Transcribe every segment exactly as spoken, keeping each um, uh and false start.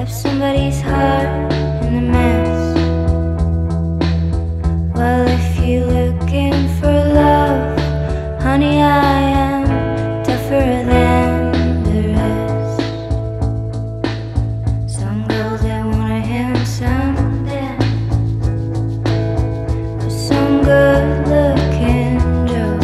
left somebody's heart in a mess. Well, if you're looking for love, honey, I am tougher than the rest. Some girls, they want a handsome man, or some good-looking Joe.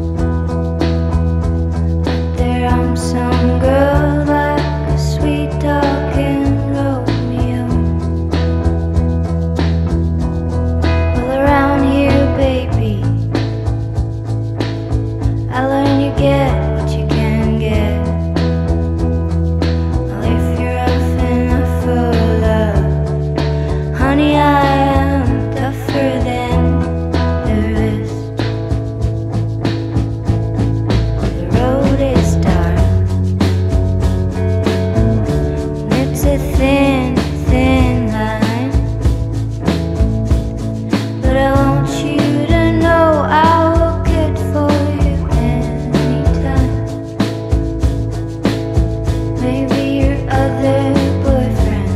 But there I'm some girl like a sweet talking Romeo. Well, around here, baby, I learn you get what you can get. Well, if you're rough enough for love, honey, I am tougher than the rest. The road is dark, and it's a thin, thin line, but I want you to know I will get for you anytime. Maybe your other boyfriend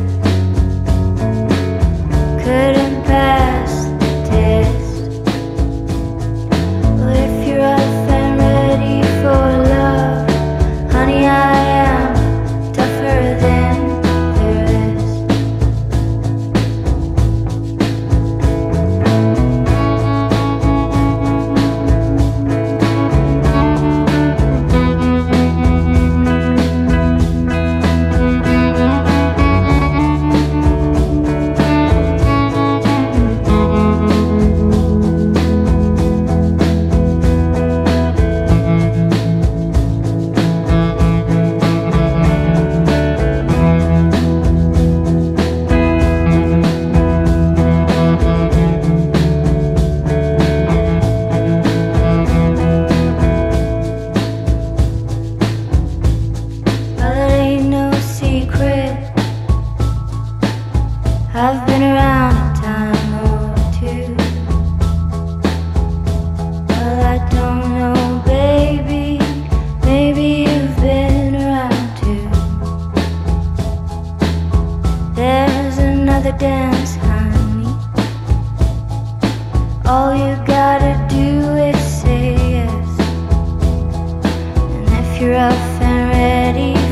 couldn't pass the test. Well, if you're up and ready for love, honey, I am tougher than the rest. Well, it ain't no secret, I've been around a time or two. Well, I don't know, baby, maybe you've been around too. There's another dance, honey. All you gotta do is say yes. And if you're up and ready